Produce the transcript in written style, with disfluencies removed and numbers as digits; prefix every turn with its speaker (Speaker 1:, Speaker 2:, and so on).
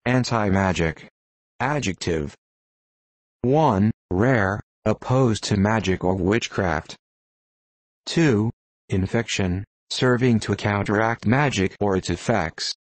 Speaker 1: Antimagic. Adjective. 1. Rare, opposed to magic or witchcraft. 2. Infection, serving to counteract magic or its effects.